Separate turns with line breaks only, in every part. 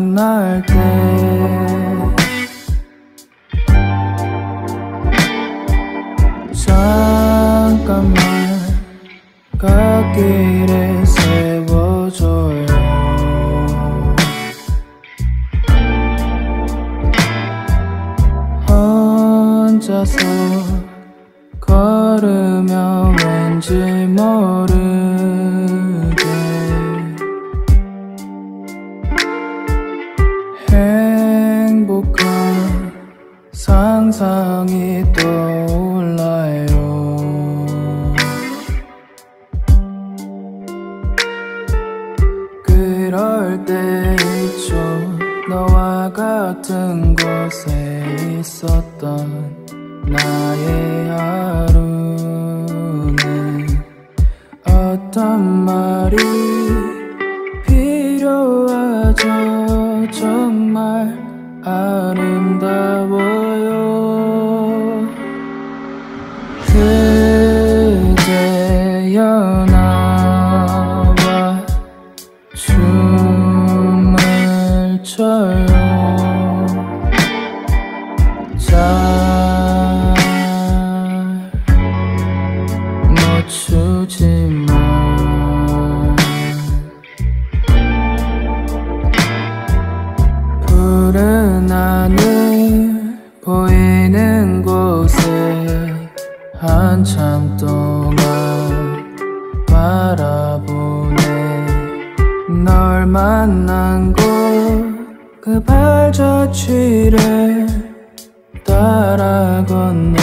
만날 때 잠깐만 갓길에 세워줘요. 혼자서 걸으며 왠지 모르게 행복한 상상이 떠올라요. 그럴 때 있죠. 너와 같은 곳에 있었던 나의 하루는 어떤 말이 필요하죠. 정말 아름다워요. 그대여 나와 춤을 춰요. 잘 못 추지만 푸른 하늘 보이는 곳에 한참 동안 바라보네. 널 만난 곳 그 발자취를 따라 걷네.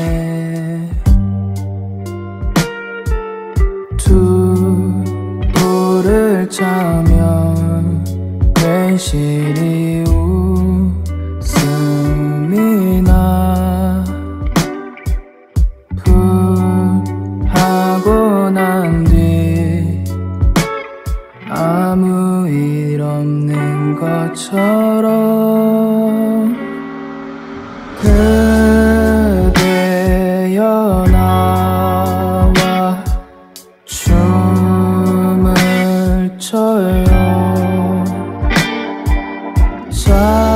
두 볼을 차면 괜시리 웃음이 나. 하고 난 뒤 아무 일 없는 것처럼 그대여 나와 춤을 춰요.